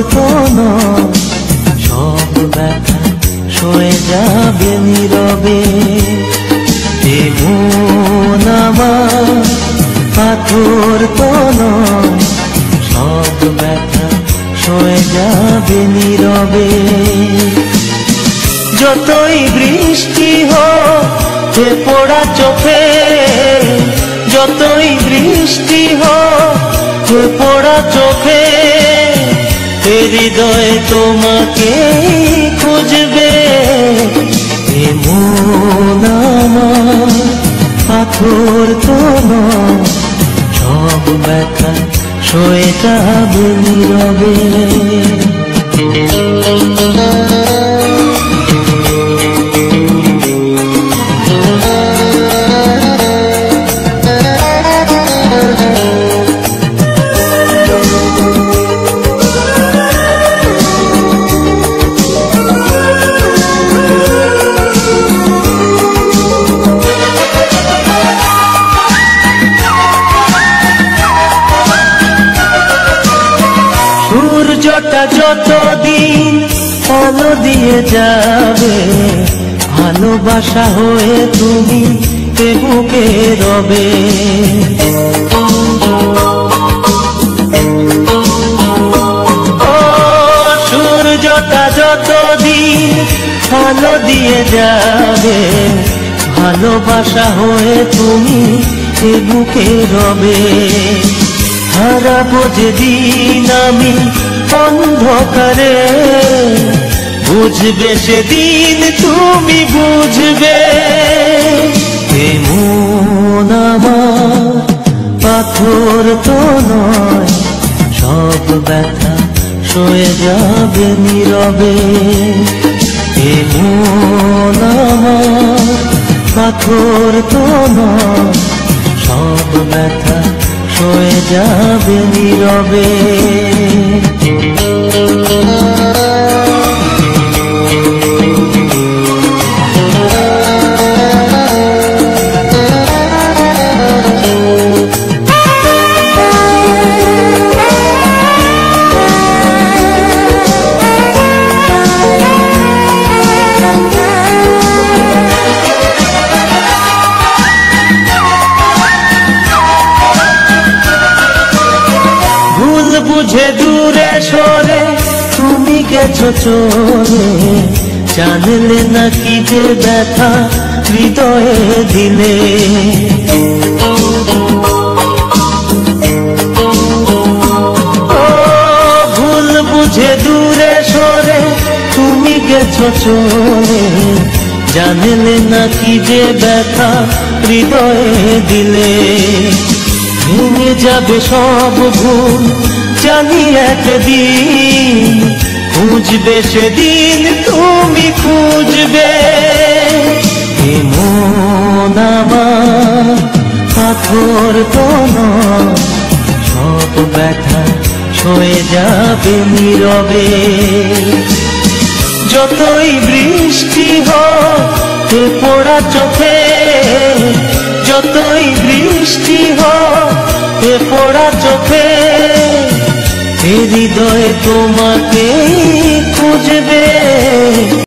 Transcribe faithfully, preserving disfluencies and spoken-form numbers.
তো নয়, সব ব্যথা সয়ে যাবে নীরবে। এ মন আমার পাথর তো নয়, সব ব্যথা সয়ে যাবে নীরবে। যতই বৃষ্টি হোক যে পোড়া চোখে, যতই বৃষ্টি হোক যে পোড়া চোখে, এ হৃদয় তোমাকে খুঁজবে। এ মন আমার পাথর তো নয়, সব ব্যথা সয়ে যাবে নীরবে। সূর্যটা যতদিন আলো দিয়ে যাবে, ভালোবাসা হয়ে তুমি এ বুকে রবে। ও সূর্যটা যতদিন আলো দিয়ে যাবে, ভালোবাসা হয়ে তুমি এ বুকে রবে। হারাবো যেদিন আমি অন্ধকারে, বুঝবে সেদিন তুমি বুঝবে। এ মন আমার পাথর তো নয়, সব ব্যথা সয়ে যাবে নীরবে। এ মন আমার পাথর তো নয়, সব ব্যথা সয়ে যাবে নীরবে। বুঝে দূরে সরে তুমি গেছো চলে, জানলে না কি যে ব্যথা হৃদয়ে দিলে। ও ভুল বুঝে দূরে সরে তুমি গেছো চলে, জানলে না কি যে ব্যথা হৃদয়ে দিলে। ভেঙে যাবে সব ভুল জানি একদিন, খুঁজবে সেদিন তুমি খুঁজবে। এ মন আমার পাথর তো নয়, সব ব্যথা সয়ে যাবে নীরবে। যতই বৃষ্টি হোক এ পোড়া চোখে, যতই বৃষ্টি হোক এ পোড়া চোখে, হৃদয় তোমাকে খুঁজবে।